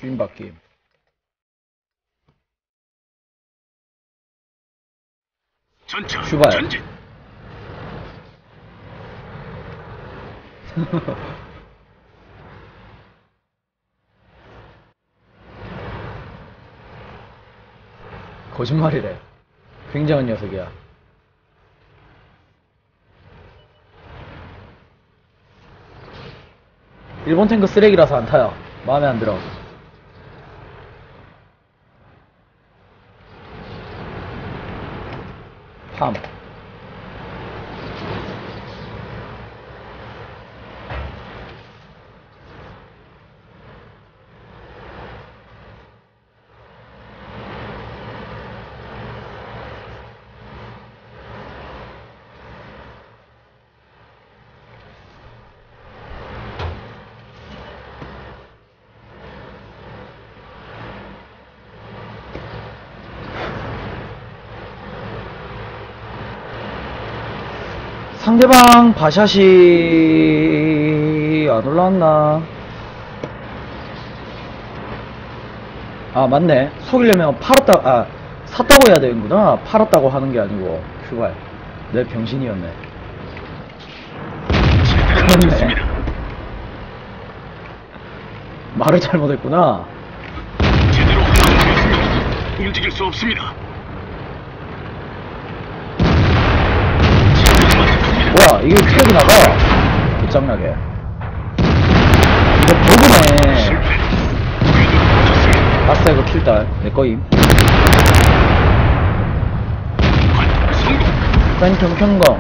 주인바뀜. 전차 출발. 전진. 거짓말이래. 굉장한 녀석이야. 일본 탱크 쓰레기라서 안 타요. 마음에 안 들어. 팜. 상대방 바샷이 안 올라왔나? 아 맞네. 속이려면 샀다고 해야 되는구나. 팔았다고 하는 게 아니고. 휴발. 내 병신이었네. 그렇네. 말을 잘못했구나. 제대로 흘러가겠습니다. 움직일 수 없습니다. 뭐야 이게 트랙이 나가. 개짱나게. 이거 버그네. 실패. 아싸 이거 킬달 내꺼임. 성공. 팬텀 평검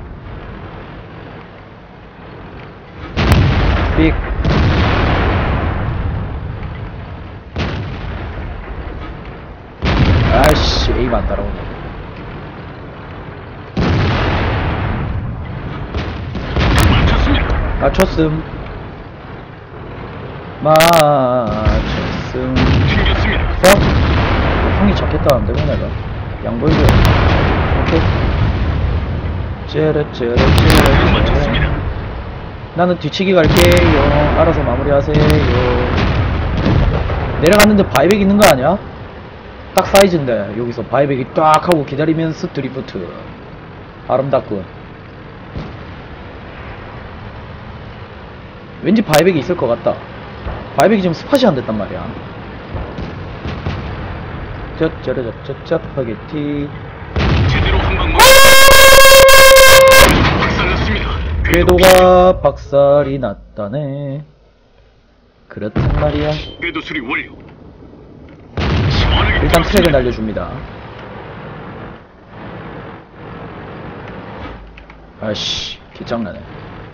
빅. 아이씨 에임 안 따라오네. 맞췄음. 맞췄음. 튕겼습니다. 썩? 형이 잡겠다는데 뭐 내가 양보해줘. 오케이. 째레째레 맞췄습니다. 나는 뒤치기 갈게요. 알아서 마무리하세요. 내려갔는데 바이백 있는 거 아니야? 딱 사이즈인데 여기서 바이백이 딱 하고 기다리면서 드리프트. 아름답군. 왠지 바이백이 있을 것 같다. 바이백이 지금 스팟이 안 됐단 말이야. 쩌쩌쩌쩌쩌 파게티. 제대로 한 방 맞. 박살났습니다. 궤도가 박살이 났다네. 그렇단 말이야. 궤도 수리 완료. 일단 트랙을 날려줍니다. 아이씨 개짱나네.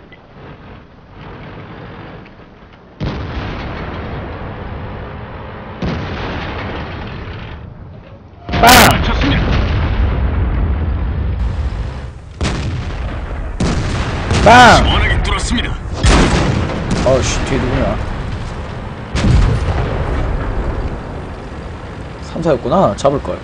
빵! 맞췄습니다. 빵! 시원하게 뚫었습니다. 어우씨 뒤에 누구냐. 3사였구나. 잡을걸.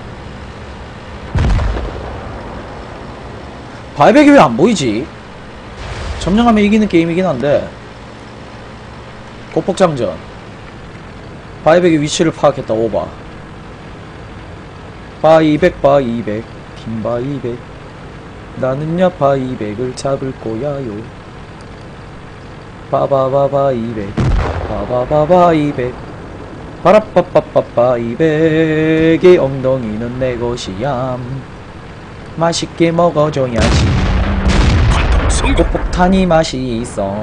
바이백이 왜 안 보이지? 점령하면 이기는 게임이긴 한데. 고폭장전. 바이백의 위치를 파악했다. 오바. 바이백 바이백 긴 바이백 나는야 바이백을 잡을 거야요. 바바바 바이백 바바바 바이백 바라빠빠빠 바이백의 엉덩이는 내 것이야. 맛있게 먹어줘야지. 고폭탄이 맛이 있어.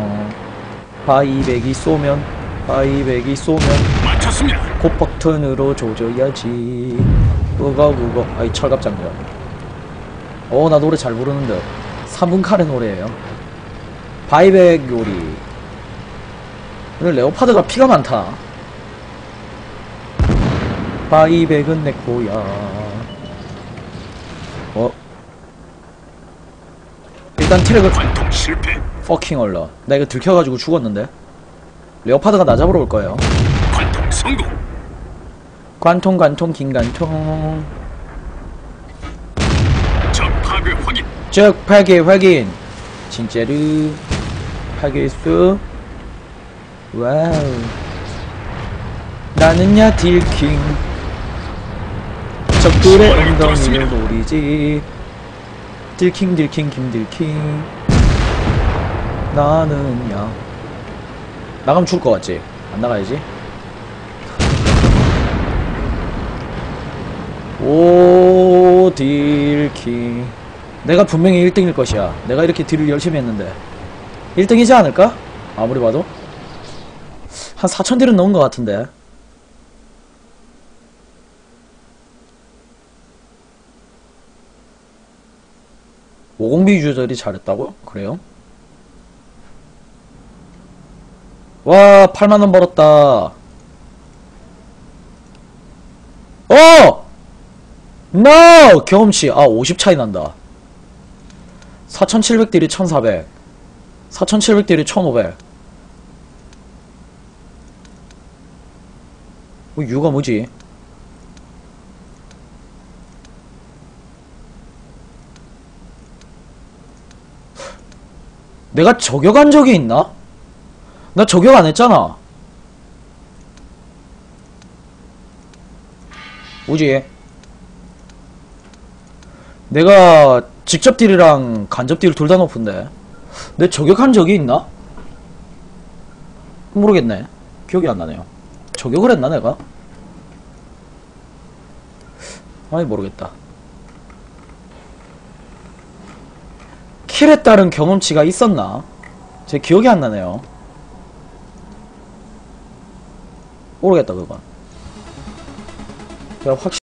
바이백이 쏘면 맞췄습니다. 고폭탄으로 조져야지. 그거 아이 철갑장전. 나 노래 잘 부르는데 3분 카레 노래예요. 바이백 요리. 오늘 레오파드가 피가 많다. 바이백은 내 거야. 일단 트랙을 관통 실패. 퍼킹 얼러. 나 이거 들켜가지고 죽었는데. 레오파드가 나 잡으러 올 거예요. 관통 성공. 관통 긴관통. 적 파괴 확인. 적 파괴 확인. 진짜로 파괴했어. 와우. 나는야 딜킹 적들의 시원하게 엉덩이를 들었습니다. 노리지. 딜킹 딜킹 김딜킹. 나는야 나가면 죽을 것 같지? 안 나가야지. 오 딜킹. 내가 분명히 1등일 것이야. 내가 이렇게 딜을 열심히 했는데 1등이지 않을까? 아무리 봐도 한 4000딜은 넣은 것 같은데. 오공비 유저들이 잘했다고요? 그래요? 와 8만원 벌었다. NO! 경험치 50 차이 난다. 4700딜이 1400, 4700딜이 1500. 이유가 뭐지? 내가 저격한 적이 있나? 나 저격 안 했잖아. 뭐지? 내가 직접 딜이랑 간접 딜 둘 다 높은데 내 저격한 적이 있나? 모르겠네. 기억이 안 나네요. 저격을 했나 내가? 아니 모르겠다. 킬에 따른 경험치가 있었나? 제 기억이 안 나네요. 모르겠다 그건. 제가 확실히